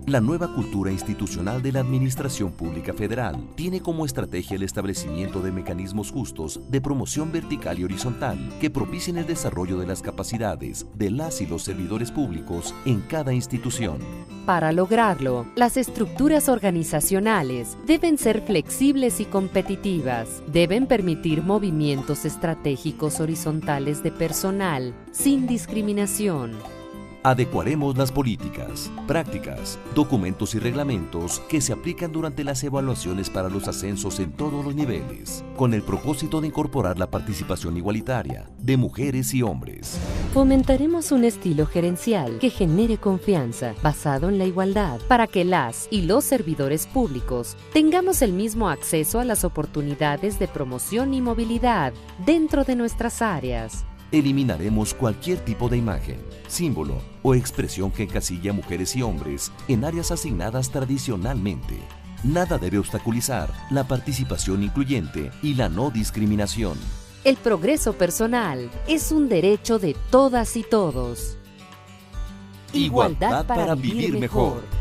La nueva cultura institucional de la Administración Pública Federal tiene como estrategia el establecimiento de mecanismos justos de promoción vertical y horizontal que propicien el desarrollo de las capacidades de las y los servidores públicos en cada institución. Para lograrlo, las estructuras organizacionales deben ser flexibles y competitivas. Deben permitir movimientos estratégicos horizontales de personal sin discriminación. Adecuaremos las políticas, prácticas, documentos y reglamentos que se aplican durante las evaluaciones para los ascensos en todos los niveles, con el propósito de incorporar la participación igualitaria de mujeres y hombres. Fomentaremos un estilo gerencial que genere confianza, basado en la igualdad, para que las y los servidores públicos tengamos el mismo acceso a las oportunidades de promoción y movilidad dentro de nuestras áreas. Eliminaremos cualquier tipo de imagen, símbolo o expresión que encasille a mujeres y hombres en áreas asignadas tradicionalmente. Nada debe obstaculizar la participación incluyente y la no discriminación. El progreso personal es un derecho de todas y todos. Igualdad para vivir mejor.